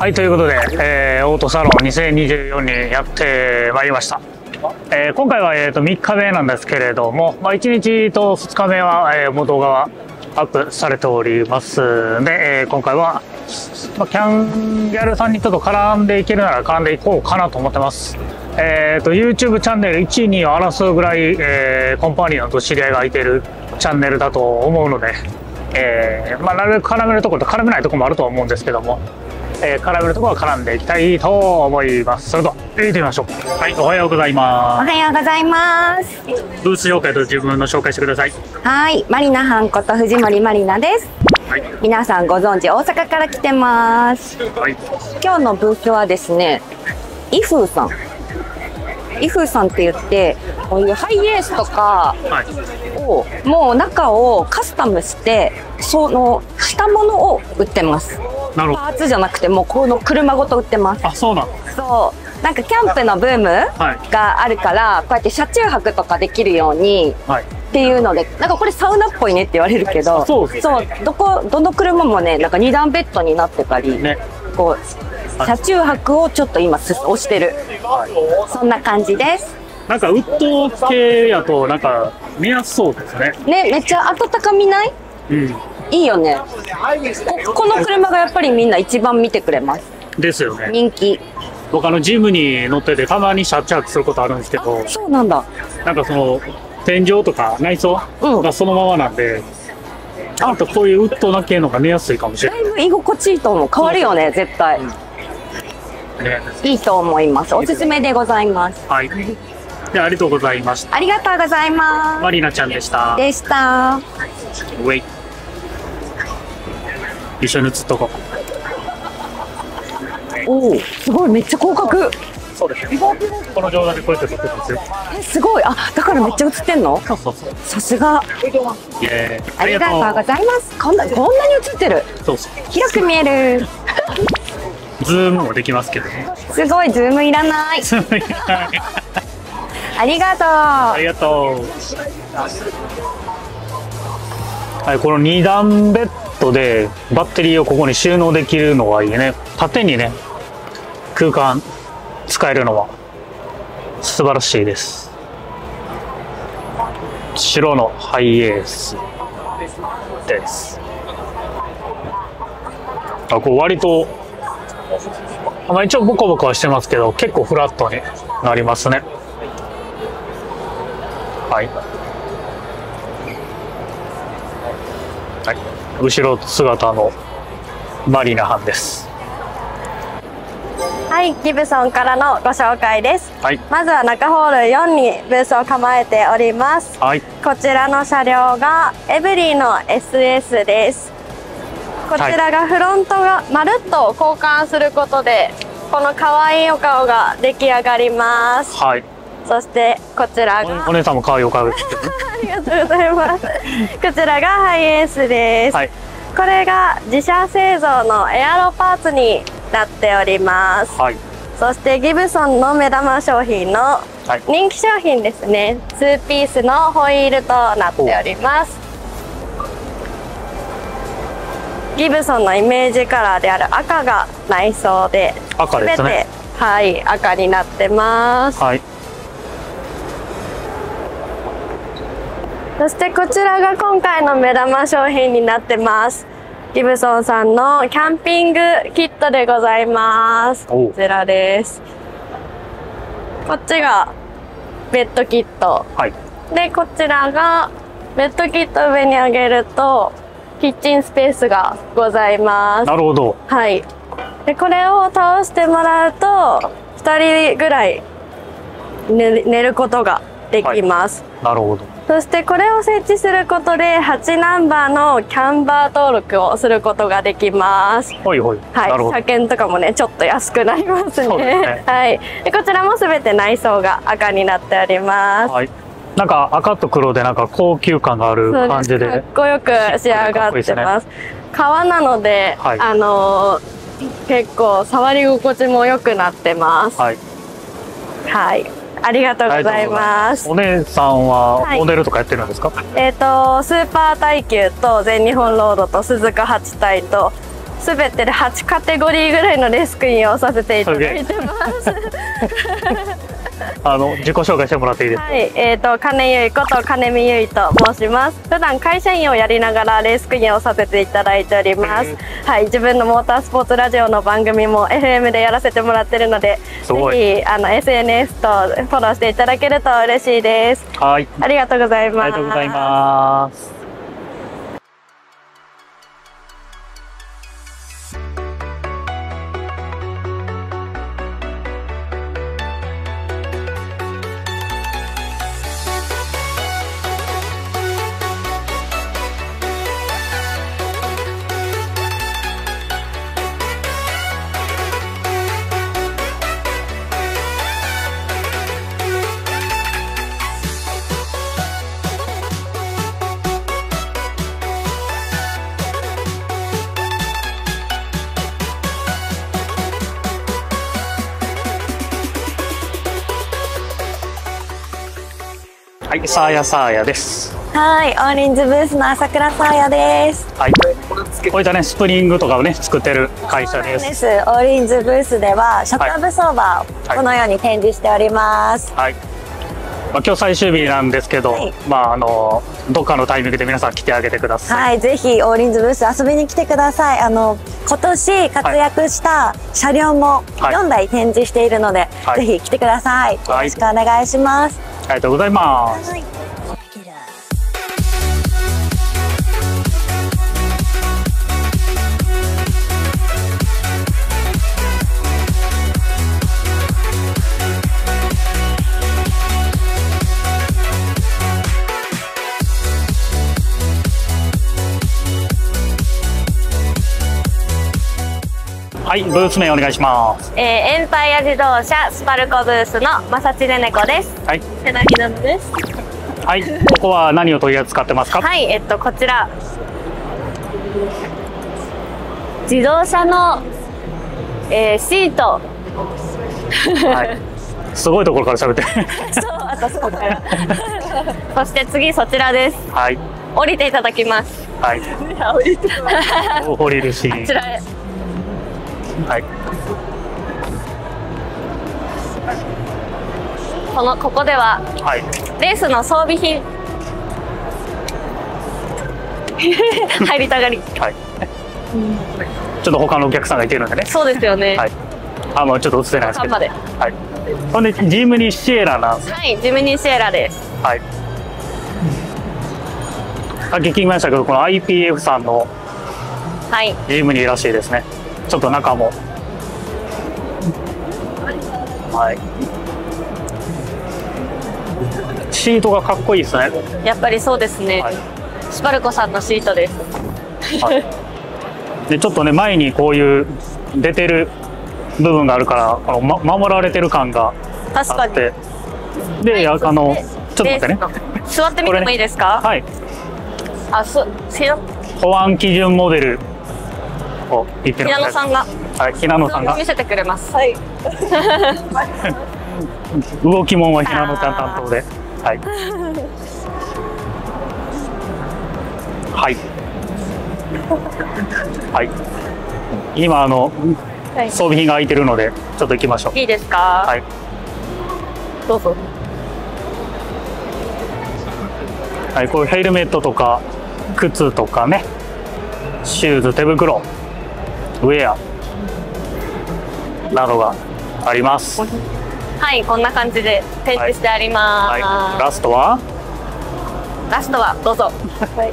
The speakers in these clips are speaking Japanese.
はい、ということで、オートサロン2024にやってまいりました。今回は、3日目なんですけれども、1日と2日目は、もう動画はアップされておりますので、今回は、キャンギャルさんにちょっと絡んでいけるなら絡んでいこうかなと思ってます。YouTube チャンネル1位、2位を争うぐらい、コンパニオンと知り合いがいているチャンネルだと思うので、なるべく絡めるところと絡めないところもあるとは思うんですけども、絡めるところは絡んでいきたいと思います。それでは行ってみましょう。はい、おはようございます。 おはようございます。 ブース紹介と自分の紹介してください。 はい、マリナハンこと藤森マリナです。はい、皆さんご存知、大阪から来てます。はい、今日のブースはですね、イフーさん。イフーさんって言って、こういうハイエースとかを、もう中をカスタムして、そのしたものを売ってます。パーツじゃなくて、もうこの車ごと売ってます。 あ、そうなん。 そう、なんかキャンプのブームがあるから、こうやって車中泊とかできるようにっていうので、なんかこれサウナっぽいねって言われるけど、そう、どの車もね、なんか2段ベッドになってたり、こう車中泊をちょっと今押してる、そんな感じです。 なんかウッド系やとなんか見やすそうですね。 ね、めっちゃ温かみない？うん。いいよね。この車がやっぱりみんな一番見てくれます。 ですよね。 人気。 僕ジムに乗っててたまに車中泊することあるんですけど。 そうなんだ。 なんかその天井とか内装がそのままなんで、あとこういうウッドな系のが寝やすいかもしれない。 だいぶ居心地いいと思う。変わるよね、絶対。いいと思います。おすすめでございます。 はい。で、ありがとうございました。 ありがとうございます。 マリナちゃんでした。 でした。 ウェイ。一緒に写っとこう。おお、すごい、めっちゃ広角。 そうですね。この状態でこうやって撮ってるんですよ。 すごい。あ、だからめっちゃ映ってんの？ そうそうそう。 さすが。ありがとうございます。こんなに映ってる。 そうそう。 広く見える。 ズームもできますけどね。 すごい、ズームいらない。ありがとう。 ありがとう。はい、この2段ベッドでバッテリーをここに収納できるのはいいね。縦にね、空間使えるのは素晴らしいです。白のハイエースです。あ、こう割と、一応ボコボコはしてますけど、結構フラットになりますね。はい。はい、後ろ姿のマリナハンです。 はい、ギブソンからのご紹介です。はい、まずは中ホール4にブースを構えております。はい、こちらの車両がエブリーの SS です。こちらがフロントがまるっと交換することで、この可愛いお顔が出来上がります。はい。そしてこちらがお姉さんも可愛いお顔です。 ありがとうございます。こちらがハイエースです。はい、これが自社製造のエアロパーツになっております。はい、そしてギブソンの目玉商品の人気商品ですね。2ピースのホイールとなっております。ギブソンのイメージカラーである赤が内装で、全て、はい、赤になってます。はい、そしてこちらが今回の目玉商品になってます。ギブソンさんのキャンピングキットでございます。こちらです。こっちがベッドキット。はい、で、こちらがベッドキットを上に上げるとキッチンスペースがございます。なるほど。はい。で、これを倒してもらうと2人ぐらい寝ることができます。はい、なるほど。そしてこれを設置することで8ナンバーのキャンバー登録をすることができます。はいはい。はい。車検とかもね、ちょっと安くなりますね。はい。で、こちらもすべて内装が赤になっております。はい。 なんか赤と黒でなんか高級感がある感じで。 かっこよく仕上がってます。革なので、結構触り心地も良くなってます。はい。はい。ありがとうございます。 お姉さんはモデルとかやってるんですか？ スーパー耐久と全日本ロードと鈴鹿8体とすべてで8カテゴリーぐらいのレースクイーンをさせていただいてます。 自己紹介してもらっていいですか？ はい、金由衣こと金見由衣と申します。普段会社員をやりながらレースクイーンをさせていただいております。はい、自分のモータースポーツラジオの番組も FM でやらせてもらってるので、ぜひSNS とフォローしていただけると嬉しいです。 はい。 ありがとうございます。 ありがとうございます。はい、サーヤサーヤです。 はい、オーリンズブースの朝倉サーヤです。 はい、こういったねスプリングとかをね作ってる会社です。 オーリンズブースではショットアブソーバーをこのように展示しております。 はい。今日最終日なんですけど、はい、どっかのタイミングで皆さん来てあげてください。 はい、ぜひオーリンズブース遊びに来てください。今年活躍した車両も4台展示しているので、はい、ぜひ来てください。よろしくお願いします。 ありがとうございます。はい。はい、ブース名お願いします。 エンパイア自動車スパルコブースの正知ねこです。 はい。 瀬田ひなのです。 はい、ここは何を取り扱ってますか？ はい、こちら自動車の、シート。 はい。すごいところから喋って。 そう、あとそうだよ。そして次そちらです。 はい。 降りていただきます。 はい。降りるし。 こちらへ。 はい。 ここでは、 はい、 レースの装備品入りたがり。 はい。ちょっと他のお客さんがいてるんでね。 そうですよね。 はい。もうちょっと映せないですけど。 はい。 ほんでジムニーシエラなんです。 はい、ジムニーシエラです。 はい。さっき聞きましたけど、この IPF さんのジムニーらしいですね。ちょっと中も。はい。シートがかっこいいですね。 やっぱりそうですね。はい、スパルコさんのシートです。 はい、でちょっとね前にこういう出てる部分があるから守られてる感があって。確かに。で、はい、ちょっと待ってね。 座ってみてもいいですか？ はい。保安基準モデル。言ってる平野さんが、 はい、平野さんが見せてくれます。はい。 動きもんは平野ちゃん担当で、はい。はい。はい。今装備品が空いてるのでちょっと行きましょう。 いいですか？ はい。 どうぞ。 はい、こういうヘルメットとか靴とかね、シューズ、手袋。ウェアなどがあります。 はい、こんな感じで展示してあります。はいはい、ラストはどうぞ。はい。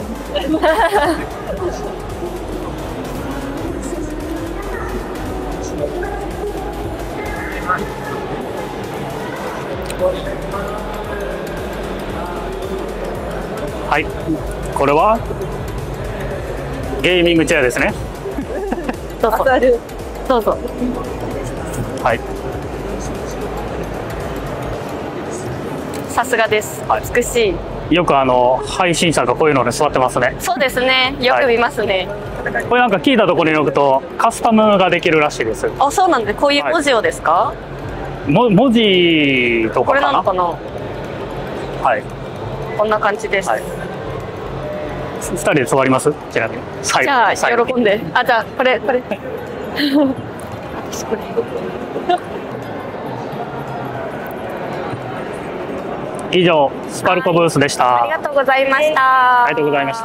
はい、これはゲーミングチェアですね。 どうぞ。どうぞ。 はい。 さすがです。美しい。よく配信者がこういうので座ってますね。 そうですね。よく見ますね。 はい、これなんか聞いたところによるとカスタムができるらしいです。 あ、そうなんで、こういう文字をですか？ 文字とかかな。 これなのかな。 はい。 こんな感じです。はい、 2人で座ります？ちなみに。 じゃあ喜んで。あ、じゃあこれ。 以上スパルコブースでした。 ありがとうございました。 ありがとうございました。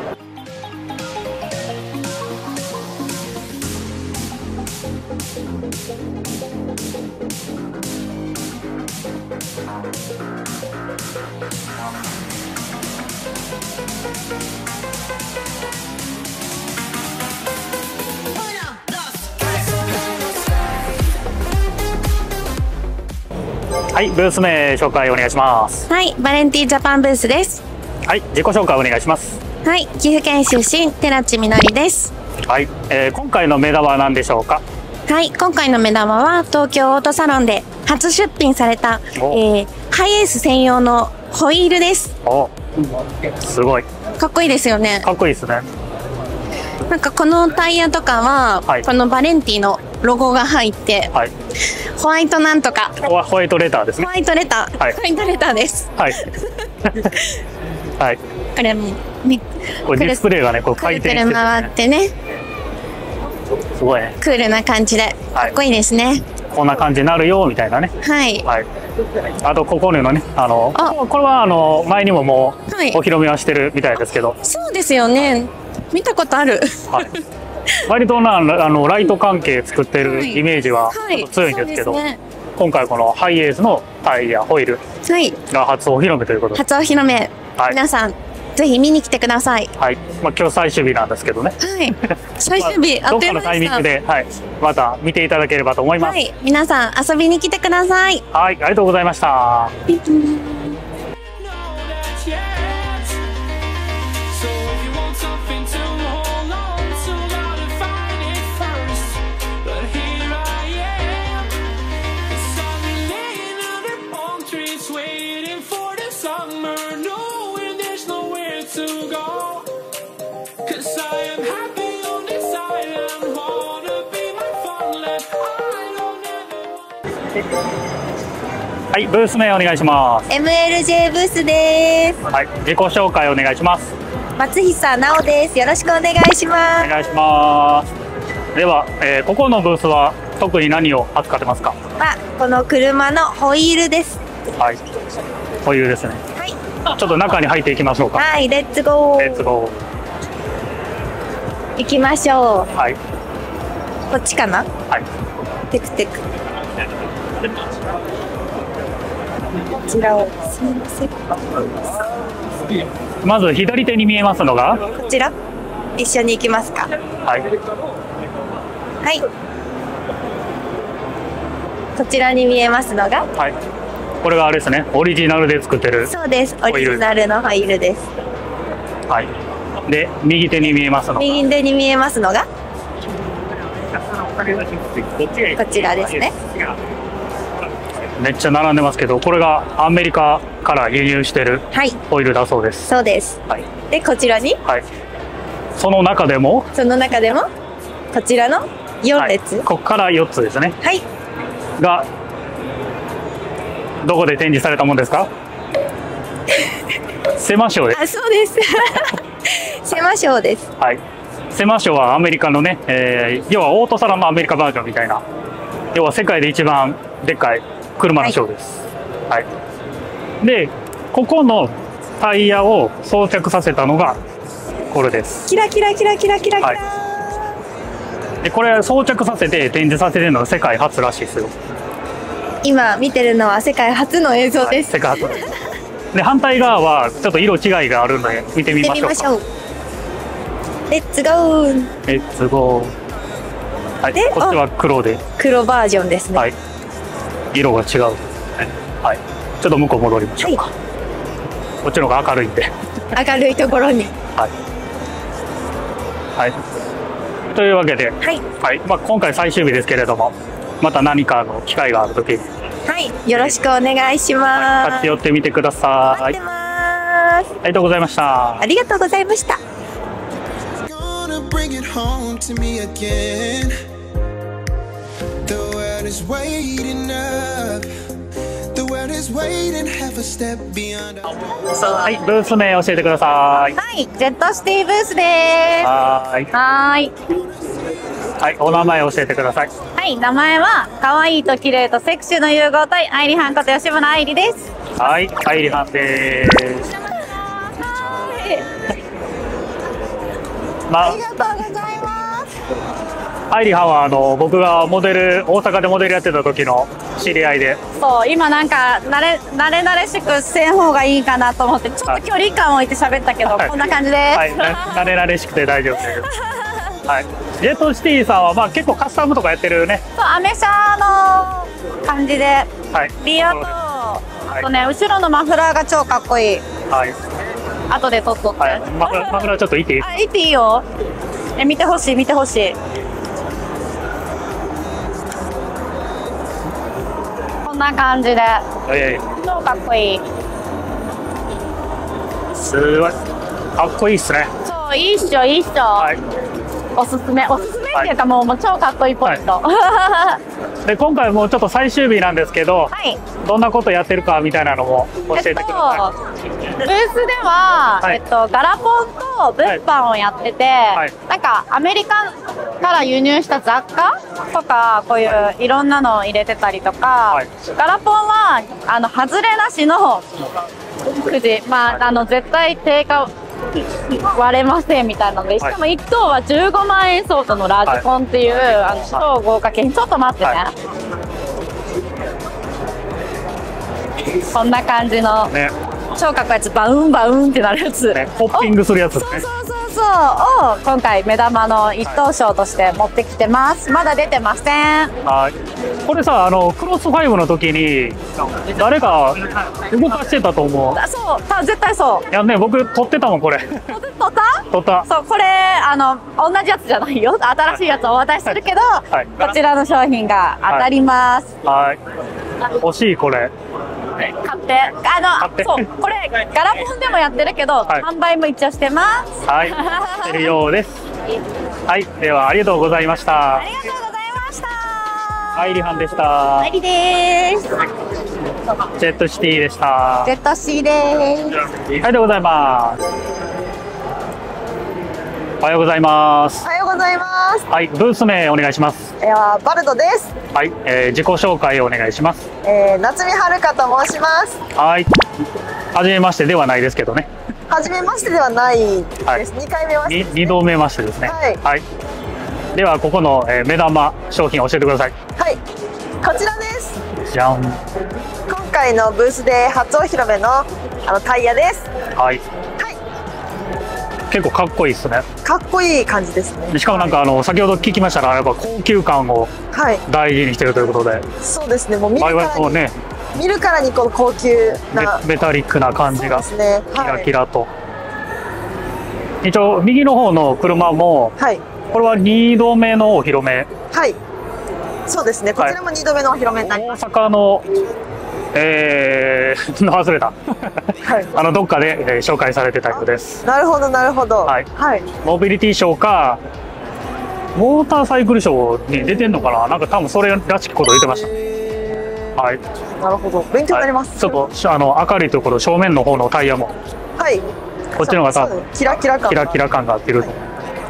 はい、ブース名紹介お願いします。 はい、バレンティジャパンブースです。 はい、自己紹介お願いします。 はい、岐阜県出身、寺地みのりです。 はい、今回の目玉は何でしょうか。 はい、今回の目玉は東京オートサロンで初出品された、ハイエース専用のホイールです。 お、すごい。 かっこいいですよね。 かっこいいですね。 なんかこのタイヤとかは、 はい、このバレンティのロゴが入って、はい、ホワイトなんとか。 ホワイトレターですね。 ホワイトレター。はい、ホワイトレターです。 はい。はい。 これもこれディスプレイがね、こう回転してて、ね、 回ってね。 すごいね。 クールな感じで、かっこいいですね。 こんな感じになるよみたいなね。 はい。 はい。あとここのね、これは前にももうお披露目はしてるみたいですけど。 そうですよね。見たことある。 はい。割とライト関係作ってるイメージはちょっと強いんですけど、今回このハイエースのタイヤホイールが初お披露目ということで。 初お披露目。皆さんぜひ見に来てください。 はい。まあ今日最終日なんですけどね。 はい。最終日、 どっかのタイミングで、はい、また見ていただければと思います。はい。 皆さん遊びに来てください。 はい、ありがとうございました。はい、ブース名お願いします。 MLJ ブースです。 はい、自己紹介お願いします。 松久直です。よろしくお願いします。 お願いします。では、ここのブースは特に何を扱ってますか。 この車のホイールです。 はい、ホイールですね。はい。ちょっと中に入っていきましょうか。 はい、レッツゴー。 レッツゴー。行きましょう。 はい。 こっちかな。 はい。 テクテク。こちらをすみません。 まず左手に見えますのがこちら。一緒に行きますか。はい。はい。こちらに見えますのが。 はい。これがあれですね。オリジナルで作ってる。 そうです。オリジナルのホイールです。 はい。で、右手に見えますのが。 右手に見えますのが。こちらですね。 めっちゃ並んでますけど、これがアメリカから輸入してるホイールだそうです。 そうです。はい。でこちらに、 はい。その中でもこちらの4列、 はい、ここから4つですね。 はい。 がどこで展示されたものですか？セマショーです。 あ、そうです。セマショーです。 はい。セマショーはアメリカのね、要はオートサロンのアメリカバージョンみたいな、要は世界で一番でっかい車のショーです。はい。で、ここのタイヤを装着させたのがこれです。 キラキラキラキラキラキラ。はい、 でこれ装着させて展示させてるのが世界初らしいですよ。 今見てるのは世界初の映像です。 はい、世界初です。で反対側はちょっと色違いがあるので見てみましょうか。 レッツゴー。 レッツゴー。はい。こっちは黒で。 黒バージョンですね。 はい。色が違う。はい。ちょっと向こう戻りましょうか。はい、こっちの方が明るいんで。 明るいところに。 はい。はい。というわけで、 はい。 はい。まあ今回最終日ですけれども、また何かの機会があるときに。 はい。よろしくお願いします。 立ち寄ってみてください。 待ってます。ありがとうございました。 ありがとうございました。 Bring it home to me again. The world is waiting up. The world is is waiting, have a step beyond our はい、ブース名教えてください。 はい、ジェットシティブースです。 はーい。 はーい。 はい、お名前教えてください。 はい、名前は可愛いと綺麗とセクシーの融合体、愛理はんこと吉村愛理です。 はい、愛理はんです。まあ、 ありがとうございます。 愛理はんは僕が大阪でモデルやってた時の知り合いで。 そう、今なんか慣れしくせん方がいいかなと思ってちょっと距離感を置いて喋ったけど、こんな感じです。 はい、慣れしくて大丈夫です。はい、ジェットシティさんはまあ結構カスタムとかやってるね。 そう、アメ車の感じで、 はい、 リアと、あとね、後ろのマフラーが超かっこいい。 はい、 後で撮っとって。 はい、マフラーちょっといいっていい？ あ、いいっていいよ。見てほしい、見てほしい。こんな感じで、超かっこいい。 すごいかっこいいっすね。 そう、いいっしょ、いいっしょ。 はい、 おすすめっていうか、もう超かっこいいポイント。 で今回もうちょっと最終日なんですけど、 はい。 どんなことやってるかみたいなのも教えてくださブースでは、 はいガラポンと物販をやってて、 いなんかアメリカから輸入した雑貨とか、こういういろんなのを入れてたりとか、 はいガラポンは外れなしのくじ、まあ、絶対定価割れませんみたいなので、しかも1等は15万円相当のラジコンっていう、超豪華景品。ちょっと待ってね、こんな感じのね。 超かっこいいやつ、バウンバウンってなるやつ、 ね、ホッピングするやつですね。 そうを今回目玉の一等賞として持ってきてます。まだ出てません。 はい。これさ、クロス5の時に誰か動かしてたと思う。 そう、絶対そう。 いやね、僕撮ってたもんこれ。 撮った？ 撮った。 そう、これ同じやつじゃないよ。新しいやつをお渡しするけど、 はいこちらの商品が当たります。 はい。欲しいこれ。 買ってそう、これガラポンでもやってるけど、 はい販売も一応してます。 はい。してるようです。はい。ではありがとうございましたあ。りがとうございました。 愛理はんでした。 愛理です。 ジェットシティでした。 ジェットシーです。 ありがとうございます。おはようございますお。はようございます。 はい、ブース名お願いします。 バルドです。 はい、自己紹介をお願いします。 夏見はるかと申します。 はい。はじめましてではないですけどね。 初めましてではないです。 はい 2回目ましてですね。 二度目ましてですね。 はいではここの、目玉商品を教えてください。 はい。こちらです。 じゃん。 今回のブースで初お披露目のタイヤです。 はい。 はい。 結構かっこいいですね。 かっこいい感じですね。 しかもなんか先ほど聞きましたらやっぱ高級感をはい。 大事にしてるということで、 そうですね。もう見る我からに、 々もね見るからにこの高級な。 メタリックな感じそうがですね。 キラはい。 キラと。一応右の方の車もはい。 これは2度目のお披露目。 はい。そうですね。こちらも2度目のお披露目になり大ます。 阪の忘れたはい。 どっかで、紹介されてたようです。 なるほどなるほど。 はいはい。 モビリティショーかモーターサイクルショーに出てんのかな、なんか多分それらしきこと言ってました。はい、 なるほど。勉強になります。 はい、ちょっと明るいところ正面の方のタイヤもはい。 こっちの方が多分そうですキラキラ感。 キラキラ感が出ると。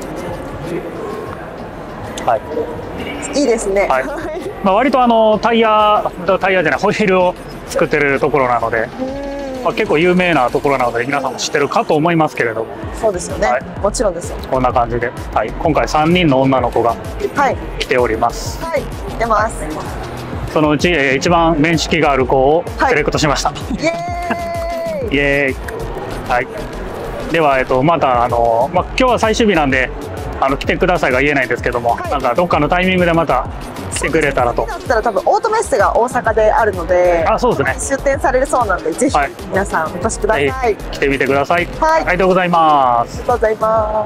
はいいいですね。 はいまあ、割とタイヤじゃないホイールを作ってるところなので、まあ、結構有名なところなので皆さんも知ってるかと思いますけれども、 そうですよね。 はいもちろんですよ。 こんな感じで、はい、今回3人の女の子がはい。 来ております。 はい。出ます。 そのうち、一番面識がある子をはいセレクトしました。 イエーイ。 イエーイ。はい。では、また今日は最終日なんで来てくださいが言えないんですけども、 はいなんかどっかのタイミングでまた来てくれたらと。 だったら多分オートメッセが大阪であるので、 あ、そうですね。 出店されるそうなので、ぜひはい皆さんお越しください。 ぜひ来てみてください。 はいありがとうございます。 ありがとうございます。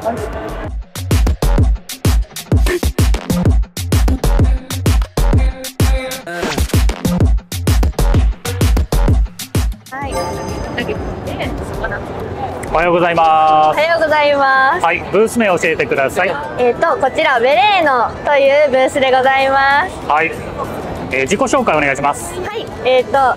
おはようございます。 おはようございます。 はい、ブース名教えてください。 こちらベレーノというブースでございます。 はい。自己紹介お願いします。 はい。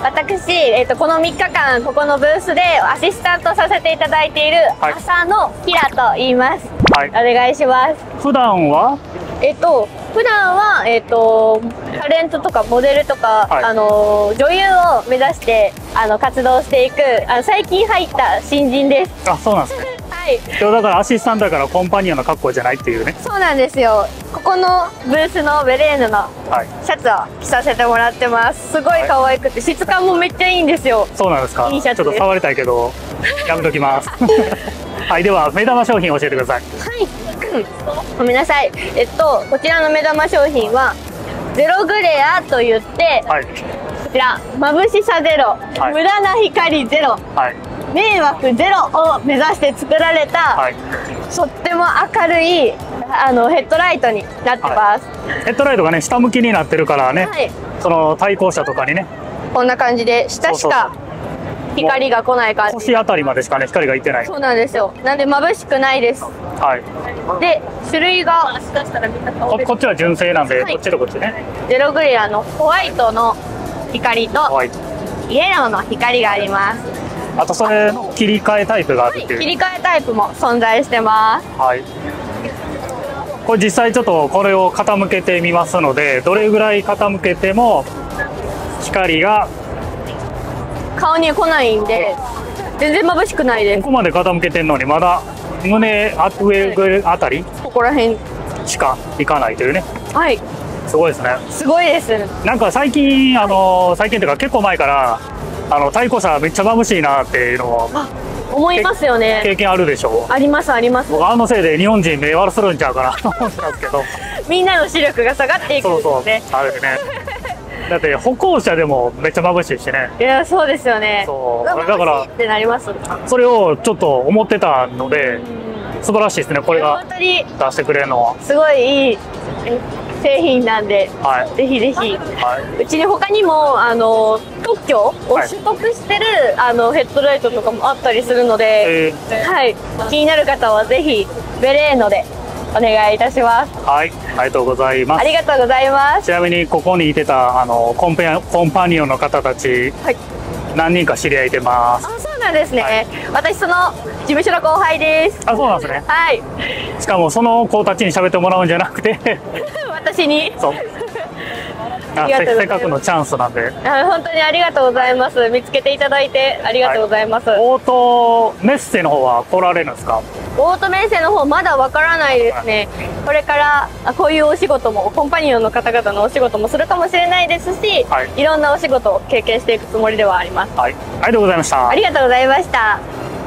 私、この3日間ここのブースでアシスタントさせていただいている浅野ひらと言います。 はい。 お願いします。 普段は普段はタレントとかモデルとか、 はい女優を目指して活動していく最近入った新人です。 あ、そうなんですね。 はい。 今日だからアシスタントだからコンパニオンの格好じゃないっていうね。 そうなんですよ。ここのブースのベレーヌのはい。 シャツを着させてもらってます。すごい可愛くて質感もめっちゃいいんですよ。 そうなんですか。 いいシャツですちょっと触りたいけどやめときます。はい。では目玉商品教えてください。 はい。ごめんなさい。こちらの目玉商品はゼログレアと言って、 はい。 こちら眩しさゼロ、 はい無駄な光ゼロ、 はい。 迷惑ゼロを目指して作られた、 はい。 とっても明るいヘッドライトになってます。 ヘッドライトがね下向きになってるからね、 はい。 その対向車とかにねこんな感じで下しか光が来ない感じ。 腰あたりまでしかね光がいってない。 そうなんですよ。なんで眩しくないです。 はい。 で種類がこっちは純正なんで、 はいこっちとこっちね。 ゼログレアのホワイトの光とはい。 イエローの光があります。 あとそれの切り替えタイプがあるっていう。 切り替えタイプも存在してます。 はい。これ実際ちょっとこれを傾けてみますので、どれぐらい傾けても光が顔に来ないんで全然眩しくないです。 ここまで傾けてんのにまだ胸上あたりここら辺。 しかいかないというね。 はい。 すごいですね。 すごいです。 なんか最近最近というか結構前から対向車めっちゃ眩しいなっていうのを思いますよね。 経験あるでしょう。 ありますあります。 僕せいで日本人目悪するんちゃうかなと思ってたんですけど。 みんなの視力が下がっていくんそうそう、 ですね。 あれね。だって歩行者でもめっちゃ眩しいしね。 いやそうですよね。 そう眩しいだからってなります。 それをちょっと思ってたので素晴らしいですね、これが本当に出してくれるのは。 すごいいい製品なんで、 はいぜひぜひ。 はうちに他にも特許を取得してる、ヘッドライトとかもあったりするので、はい、気になる方はぜひベレーノでお願いいたします。 はい、ありがとうございます。 ありがとうございます。 ちなみにここにいてたコンパニオンの方たち、 はい何人か知り合いてます。 あ、そうなんですね。 はい私その事務所の後輩です。 あ、そうなんですね。 はい。 しかもその子たちに喋ってもらうんじゃなくて私に。 そうありがとうございますせっかくのチャンスなんで。 本当にありがとうございます。見つけていただいてありがとうございます。 オートメッセの方は来られるんですか？ オートメッセの方まだわからないですね。これからこういうお仕事もコンパニオンの方々のお仕事もするかもしれないですし、 はいいろんなお仕事を経験していくつもりではあります。 はい、ありがとうございました。 ありがとうございました。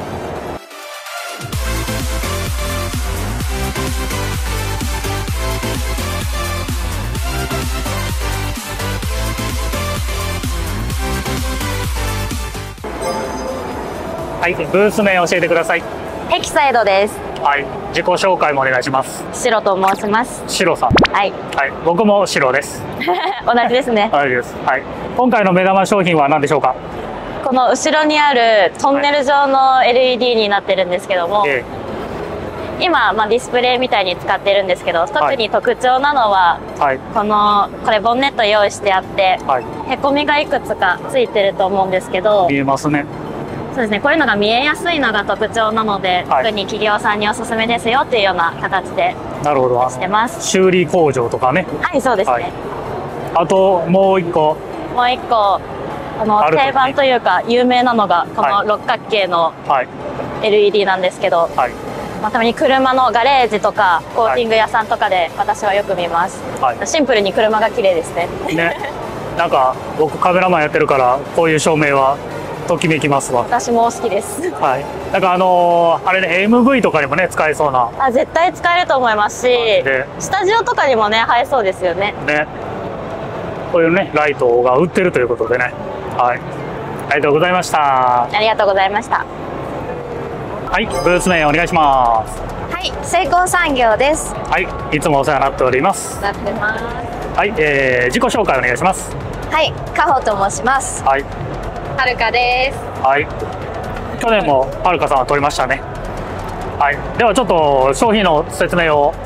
はい、ブース名教えてください。 エキサイドです。 はい、自己紹介もお願いします。 シロと申します。 シロさん。 はい。 はい、僕もシロです。 同じですね。 はいです。はい。今回の目玉商品は何でしょうか？ この後ろにあるトンネル状の LED になってるんですけども、 え今、ディスプレイみたいに使ってるんですけど、特に特徴なのは、 はいこれボンネット用意してあって、 はい。 へこみがいくつかついてると思うんですけど、 見えますね。 そうですね、こういうのが見えやすいのが特徴なので、 はい特に企業さんにおすすめですよっていうような形でなるほど。 してます。 修理工場とかね。 はい、そうですね。 はいあともう一個。 もう一個、 あるとね定番というか有名なのがこのはい六角形のはい LED なんですけど、 はいたまに車のガレージとかコーティング屋さんとかで私はよく見ます。 はい。 シンプルに車が綺麗ですね。 ね。なんか僕カメラマンやってるからこういう照明はときめきますわ。 私も好きです。 はい。なんかあれね MV とかにもね使えそうな絶対使えると思いますし、 でスタジオとかにもね映えそうですよね。 ね。こういうねライトが売ってるということでね。はい。ありがとうございました。 ありがとうございました。 はい。ブース名お願いします。 はい、成功産業です。 はい。いつもお世話になっております。 なってます。 はい。自己紹介お願いします。 はい、かほと申します。 はい。 はるかです。 はい。去年もはるかさんは取りましたね。はい。ではちょっと商品の説明を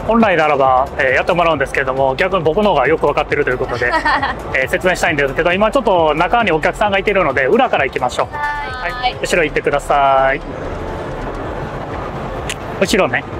本来ならば、やってもらうんですけれども、逆に僕の方がよく分かってるということで、説明したいんですけど、今ちょっと中にお客さんがいているので裏から行きましょう。はい、後ろ行ってください。後ろね。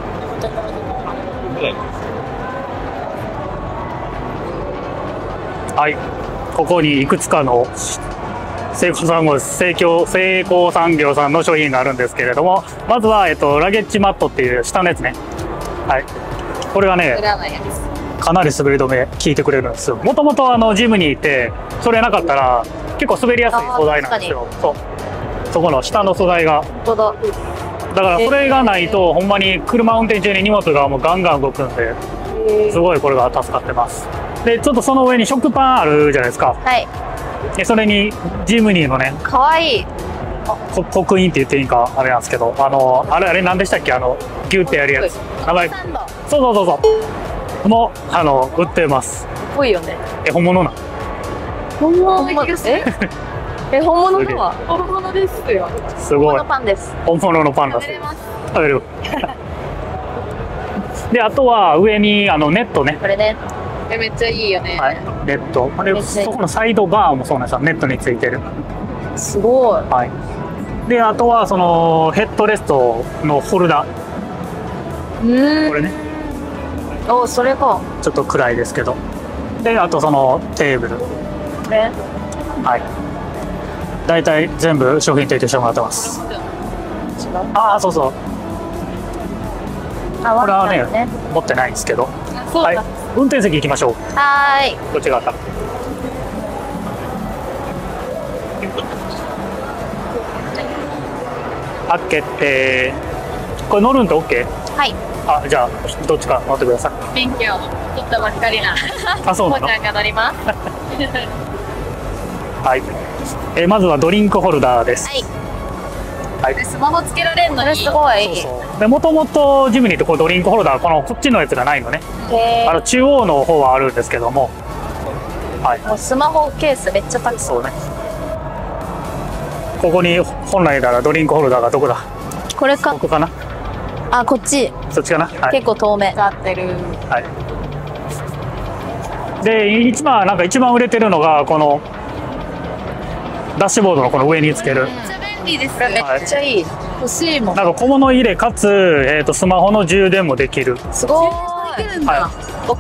はい、ここにいくつかの成功産業さんの商品があるんですけれども、まずは、ラゲッジマットっていう下のやつね。はい、これがねかなり滑り止め効いてくれるんですよ。もともとジムにいてそれなかったら結構滑りやすい素材なんですよ。そこの下の素材がだからそれがないとほんまに車運転中に荷物がもうガンガン動くんで、すごいこれが助かってます。でちょっとその上に食パンあるじゃないですか。 はい。 でそれにジムニーのね、 かわいい刻印って言っていいんかあれなんですけど、あれ何でしたっけ、ギュってやるやつ、名前、そうも売ってます。 ぽいよね。 本物な本物本物のは本物ですよ。 すごい。 本物のパンです。 本物のパンだ。食べる。であとは上にネットね。 これね。めっちゃいいよね。 はい。ネット。でそこのサイドバーもそうなんですよ。ネットについてる。 すごい。 はい。であとはそのヘッドレストのホルダー。これね。 お、それか。 ちょっと暗いですけど。であとそのテーブル。 ね。 はい。大体全部商品提供してもらってます。ああ、そうそう。これはね持ってないんですけど。はい。運転席行きましょう。 はい。 こっち側から。開けて、これ乗るんで OK？ はい。 あ、じゃあどっちか乗ってください。 免許取ったばっかりな。 あ、そうなの。 こうちゃんが乗ります。 はい。まずはドリンクホルダーです。 はい。 はい。 スマホつけられるのにすごい。 でもともとジムニーってこうドリンクホルダーこっちのやつがないのね。中央の方はあるんですけども。はい。 もうスマホケースめっちゃ高そうね。ここに本来ならドリンクホルダーがどこだ。 これか。 ここかな。 あ、こっち。 そっちかな。はい、 結構遠目。使ってる。 はい。で一番売れてるのがこのダッシュボードのこの上につける。 めっちゃ便利ですね。めっちゃいい。欲しいもん。 なんか小物入れかつスマホの充電もできる。 すごい。 はい。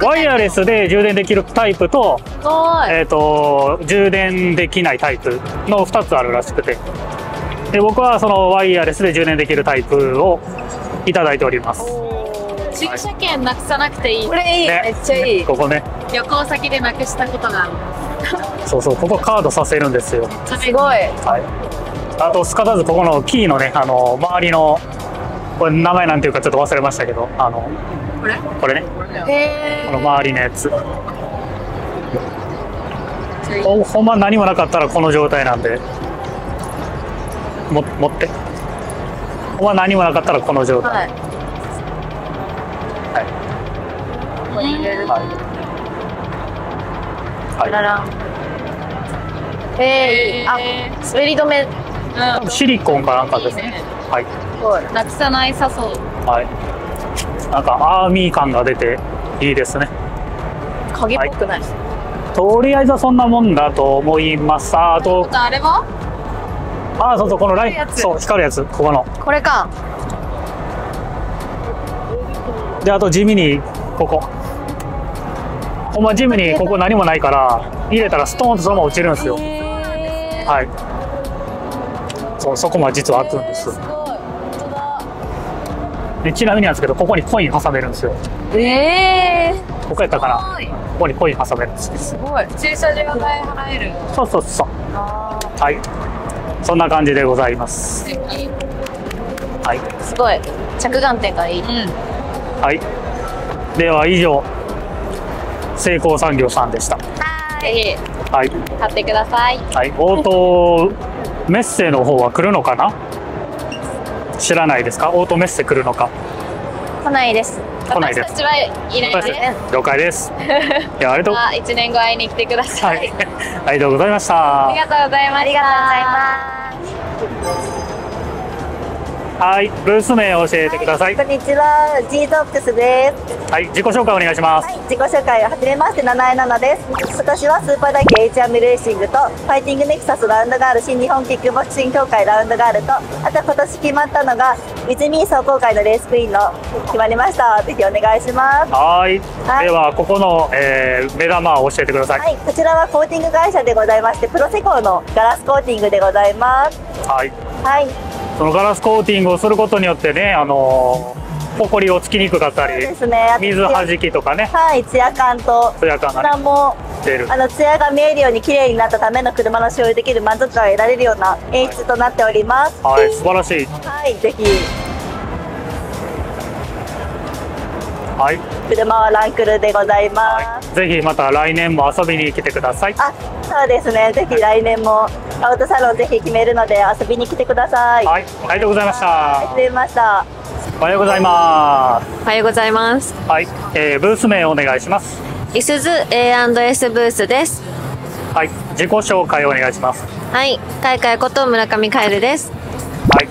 ワイヤレスで充電できるタイプと、充電できないタイプの2つあるらしくて、で僕はそのワイヤレスで充電できるタイプをいただいております。 駐車券なくさなくていい。これいい、ね、めっちゃいい。 ここね。 旅行先でなくしたことがある。 そうそう、ここカードさせるんですよ。 すごい。はい。 あとすかさずここのキーのね、周りのこれ名前なんていうかちょっと忘れましたけど、これね。この周りのやつ。ほんま何もなかったらこの状態なんで。持って。ほんま何もなかったらこの状態。はい。はい。 いい。あ、滑り止め。 シリコンかなんかですね。はい。 なくさないさそう。 はい。なんかアーミー感が出ていいですね。 鍵っぽくない。 とりあえずはそんなもんだと思います。あとあれは？ あ、そうこのライト、そう光るやつ、ここの。 これか。 であと地味にここ。ほんま地味にここ何もないから入れたらストーンとそのまま落ちるんですよ。はい。そこまで実は開くんです。でちなみになんですけど、ここにコイン挟めるんですよ。ここやったかな。ここにコイン挟めるんです。 すごい。駐車場代払える。 そう。はい。そんな感じでございます。はい。 すごい。着眼点がいい。 はい。では以上、成功産業さんでした。 ぜひ。 はい。 買ってください。 はい。オートメッセの方は来るのかな。知らないですか。オートメッセ来るのか。 来ないです。 来ないです。 私たちはいないので。 了解です。いや、ありがとう。 1年後会いに来てください。 はい。ありがとうございました。 ありがとうございました。ありがとうございます。 はい、ブース名を教えてください。 こんにちは、G ゾックスです。 はい、自己紹介お願いします。 はい、自己紹介はじめまして、七重奈々です。今年はスーパーダイキ HM レーシングとファイティングネクサスラウンドガール、新日本キックボクシング協会ラウンドガールと、あと今年決まったのがウィズミー壮行会のレースクイーンの決まりました。ぜひお願いします。 はい、 はいではここの、目玉を教えてください。 はい、こちらはコーティング会社でございまして、プロセコーのガラスコーティングでございます。 はい、 はい、 そのガラスコーティングをすることによってね、ホコリをつきにくかったり、 そうですね。 水はじきとかね、 はい、ツヤ感とツヤ感がね値段も出る。 ツヤが見えるように綺麗になったための車の所有できる満足感が得られるような演出となっております。 はい、素晴らしい。 はい、ぜひはい、 車はランクルでございます。 ぜひまた来年も遊びに来てください。 あ、そうですね。ぜひ来年もアウトサロンぜひ決めるので遊びに来てください。 はい、ありがとうございました。 ありがとうございました。 おはようございまおはようございます。 す。はい、ブース名をお願いします。 いすず A&S ブースです。 はい、自己紹介をお願いします。 はい、かいかいこと村上かえるです。 はい、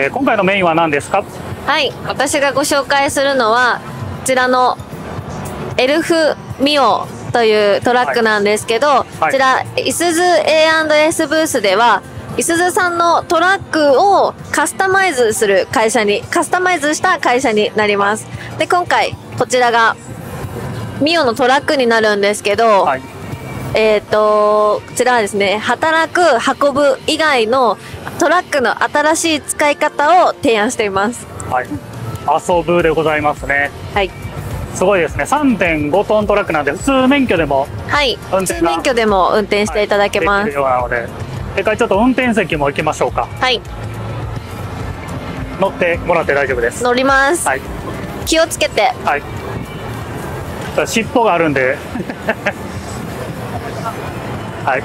今回のメインは何ですか？ はい、私がご紹介するのはこちらのエルフミオというトラックなんですけど、こちらいすず A&S ブースではいすずさんのトラックをカスタマイズした会社になります。で、今回こちらがミオのトラックになるんですけど、 はい、 こちらはですね、働く、運ぶ以外のトラックの新しい使い方を提案しています。 はい、遊ぶでございますね。 はい。 すごいですね。3.5 トントラックなんで普通免許でもはい。 運転が普通免許でも運転していただけます。 できるようなので、それからちょっと運転席も行きましょうか。 はい。 乗ってもらって大丈夫です。 乗ります。 はい、 気をつけて。 はい。尻尾があるんではい、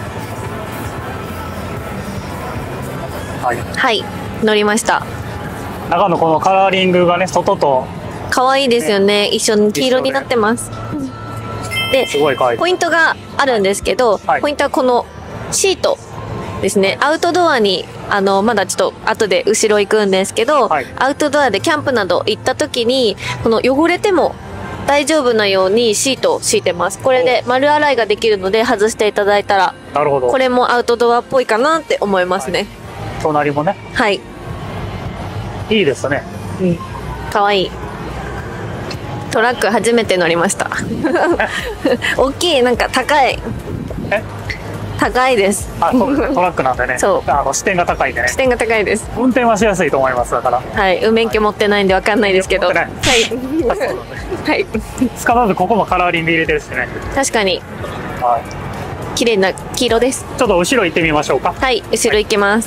はい、 はい。乗りました。 中のこのカラーリングがね、外と可愛いですよね。一緒に黄色になってます。で、 すごい可愛い。 ポイントがあるんですけど、 はいポイントはこのシートですね。アウトドアに、まだちょっと後で後ろ行くんですけど、 はいアウトドアでキャンプなど行った時に、この汚れても大丈夫なようにシートを敷いてます。これで丸洗いができるので外していただいたら、 なるほど。 これもアウトドアっぽいかなって思いますね。 隣もね、 はい。 いいですね。 かわいい。トラック初めて乗りました。大きい、なんか高い。 え高いです。 そうトラックなんでね、 そう視点が高いんでね、 視点が高いです。 運転はしやすいと思います。だからはい。免許持ってないんでわかんないですけど。はい。 持ってはい。 つかまずここもカラーリング入れてるしね、 確かに、 は綺麗な黄色です。 い、ちょっと後ろ行ってみましょうか。 はい。後ろ行きます。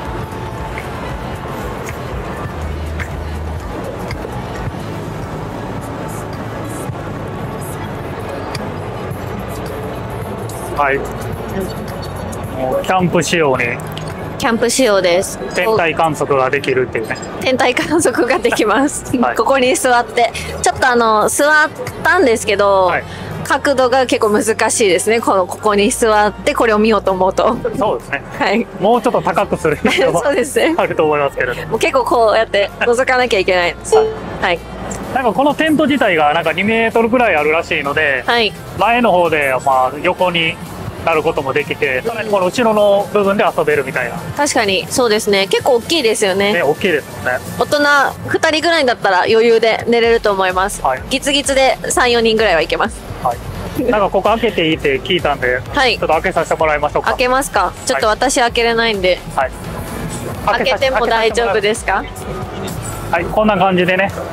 はい、もうキャンプ仕様にキャンプ仕様です。 天体観測ができるっていうね。 天体観測ができます。 はいここに座って。ちょっと座ったんですけど、 はい、 角度が結構難しいですね。ここに座ってこれを見ようと思うと。 そうですね。 はい。 もうちょっと高くする必要もそうですね。 あると思いますけれども。 もう結構こうやって覗かなきゃいけないです。はい。 なんかこのテント自体がなんか2メートルぐらいあるらしいので、 はい。 前の方でまあ横になることもできて、さらにこの後ろの部分で遊べるみたいな。 確かにそうですね。結構大きいですよね。 ね、大きいですもんね。 大人2人ぐらいだったら余裕で寝れると思います。 はいギツギツで3、4人ぐらいはいけます。 はい。なんかここ開けていいって聞いたんで、 はいちょっと開けさせてもらいましょうか。 開けますか。ちょっと私開けれないんで。 はい。 開けても大丈夫す。 ですか。 はい、こんな感じでね、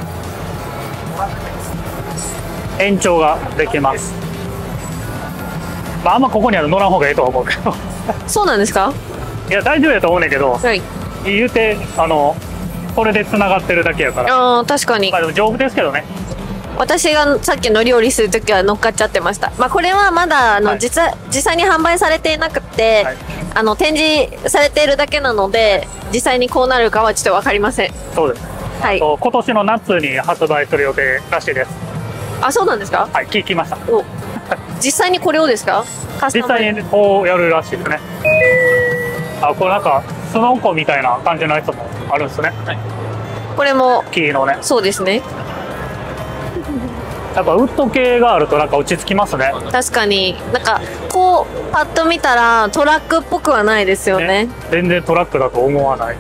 延長ができます。まあ、あんまここには乗らん方がいいとは思うけどそうなんですか。 いや大丈夫やと思うねんけど、 はい。 言うてこれでつながってるだけやから、 ああ、確かにまあ、でも丈夫ですけどね。 私がさっき乗り降りするときは乗っかっちゃってました。まあ、これはまだはい実際に販売されていなくて、 はい展示されているだけなので実際にこうなるかはちょっと分かりません。 そうです。 はい。 今年の夏に発売する予定らしいです。 あ、そうなんですか。 はい、聞きました。 お、実際にこれをですか。カス実タマイズ際にこうやるらしいですね。あ、これなんかスノコみたいな感じのやつもあるんですね。 これも木のね。 そうですね。 やっぱウッド系があるとなんか落ち着きますね。 確かになんかこうパッと見たらトラックっぽくはないですよね。 全然トラックだと思わない。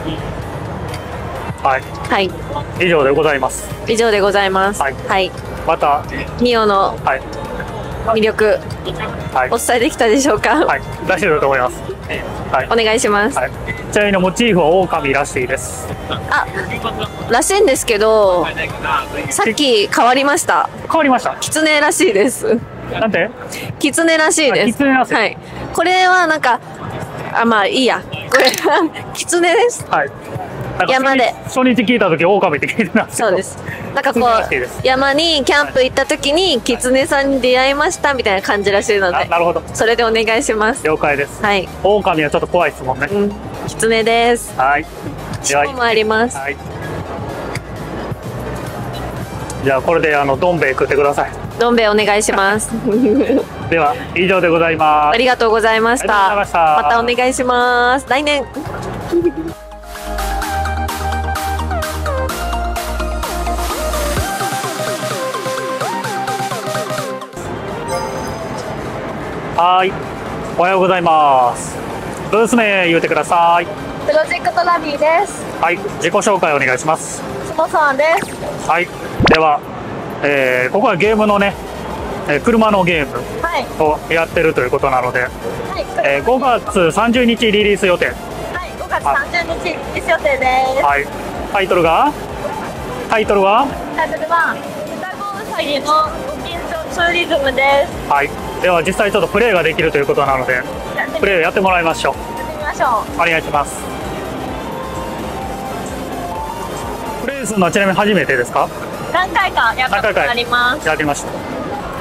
はい。 はい、 以上でございます。 以上でございます。 はいはい、 また、 ミオのはい。 魅力はいお。伝えできたでしょうか。 はい。大丈夫だと思います。はい。 お願いします。 はい。ちなみにモチーフは狼らしいです。 あ、らしいんですけど、さっき変わりました。 変わりました。 狐らしいです。 なんて？ 狐らしいです。 狐らしい。 はい。これはなんか、あ、まあいいや。これは狐です。 はい。なんか山で初日聞いた時狼って聞いてたんですけど。 そうです。なんかこ狐らしいですう山にキャンプ行った時に狐さんに出会いましたみたいな感じらしいので、 なるほど。 それでお願いします。 了解です。 はい。 狼はちょっと怖いですもんね。 うん。狐です。 はい。では尻尾もあります。 はい。じゃあこれでどん兵衛食ってください。 どん兵衛お願いします。 では以上でございます。 ありがとうございましありがとうございた。 ましたまたお願いします。来年。 はい。おはようございます。ブース名言ってください。 プロジェクトラビーです。 はい。自己紹介お願いします。 スモさんです。 はい。では、ここはゲームのね、車のゲームはい。 をやってるということなので、 はい。 5月30日リリース予定。 はい。5月30日リリース予定です。 はい。タイトルはタイトルは双子うさぎのご近所ツーリズムです。 はい。では実際ちょっとプレイができるということなので、プレイをやってもらいましょう。 やってみましょう。 お願いします。プレイするのはちなみに初めてですか？ 何回かやったことあります。 やりました。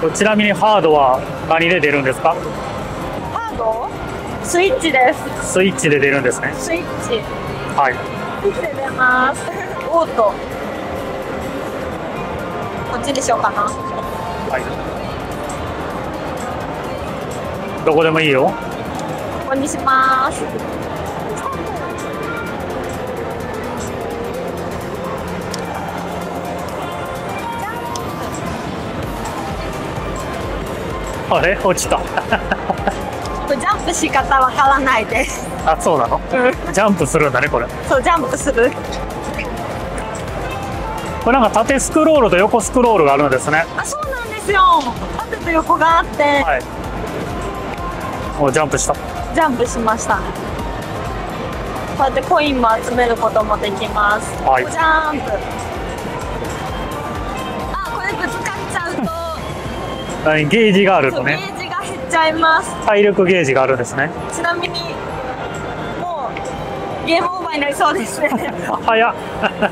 ちなみにハードは何で出るんですか？ ハードスイッチです。 スイッチで出るんですね。 スイッチ。 はい。 スイッチで出ます。オート。こっちにしようかな。 はい。どこでもいいよ。 ここにします。 あれ落ちた。 これジャンプし方わからないです。 あ、そうなの？ジャンプするんだねこれ。 そう、ジャンプする。 これなんか縦スクロールと横スクロールがあるんですね。 あ、そうなんですよ。縦と横があって、 はい。もうジャンプした。 ジャンプしました。こうやってコインも集めることもできます。 はいジャンプ。あ、これぶつかっちゃうと、 ゲージがあるそうゲとね。 ージが減っちゃいます。 体力ゲージがあるんですね。 ちなみに、もう、ゲームオーバーになりそうですね。 早っ。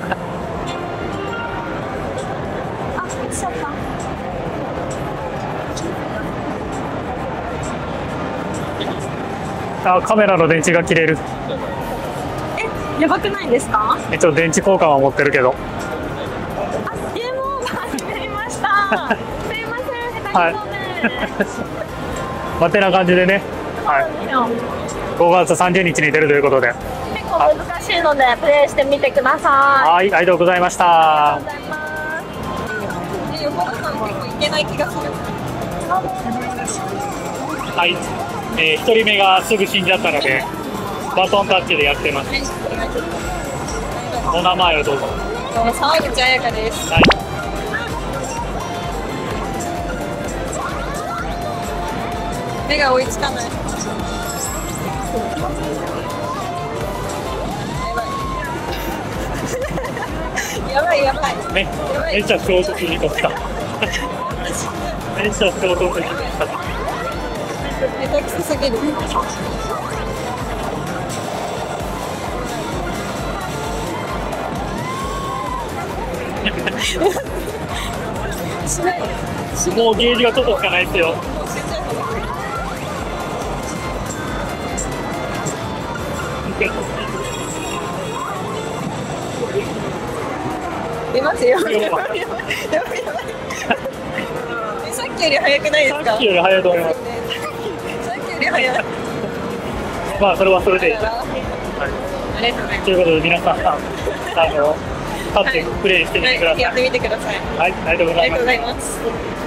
あ、落ちちゃった。 あ、カメラの電池が切れる。 やばくないですか？ 一応電池交換は持ってるけど。 あ、ゲームオーバーになりました。すいません、下手くそで。 まあ、てな感じでね。はい。5月30日に出るということで。 結構難しいのでプレイしてみてください。 はい、ありがとうございましありた。 がとうございます。横田さん結構いけない気がする。 はい。1人目がすぐ死んじゃったので、バトンタッチでやってます。お名前をどうぞ。 沢口彩香です。 はい。 目が追いつかない。やばいやばい。 めっちゃ衝突に来た。めっちゃ衝突に来た。 下手くそすぎる。 もうゲージがちょっとしかないですよ。 出ますよ。やばいやばいやばい。さっきより早くないですか？ さっきより早いと思います。 さっきより早い。 まあそれはそれでいい。 ありがとうございます。 ということで皆さん立ってプレイしてみてください。 やってみてください。 はい、ありがとうございます。 ありがとうございます。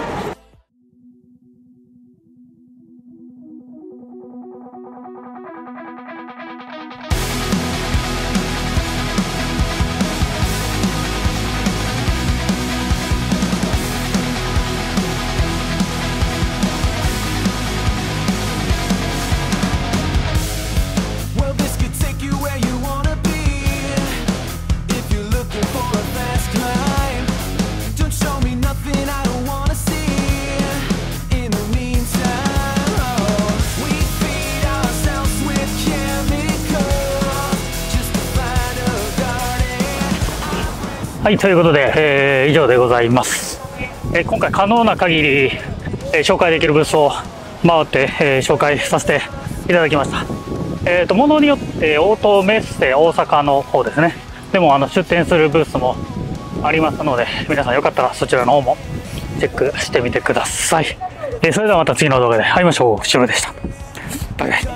はい、ということで、以上でございます。今回可能な限り、紹介できるブースを回って、紹介させていただきました。ものによってオートメッセ大阪の方ですね。でも出店するブースもありますので、皆さんよかったらそちらの方もチェックしてみてください。それではまた次の動画で会いましょう。しゅるでした。バイバイ。